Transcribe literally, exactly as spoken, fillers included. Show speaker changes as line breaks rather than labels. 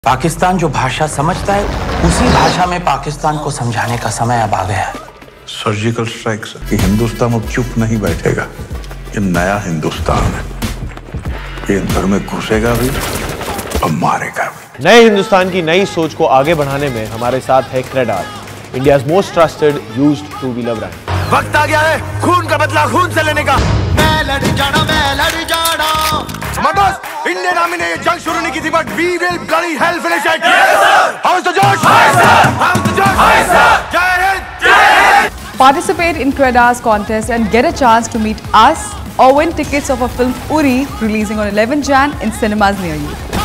पाकिस्तान जो भाषा समझता है उसी भाषा में पाकिस्तान को समझाने का समय अब आ गया है।
सर्जिकल स्ट्राइक से कि हिंदुस्तान अब चुप नहीं बैठेगा। ये नया हिंदुस्तान है, ये घर में घुसेगा भी और मारेगा भी।
नए हिंदुस्तान की नई सोच को आगे बढ़ाने में हमारे साथ है CredR, India's most trusted used two wheeler brand.
वक्त आ गया है खून का बदला खून से लेने का। मैं लड़ जाना मैं लड़ जाना। दोस्त, इंडियन आर्मी ने ये जंग शुरू नहीं की थी, but we will bloody hell finish it. Yes sir. How is the जोश? Hi sir. How is the जोश? Hi sir. जय हिंद। जय Hind.
Participate in Credar's contest and get a chance to meet us or win tickets of a film Uri releasing on eleventh January in cinemas near you.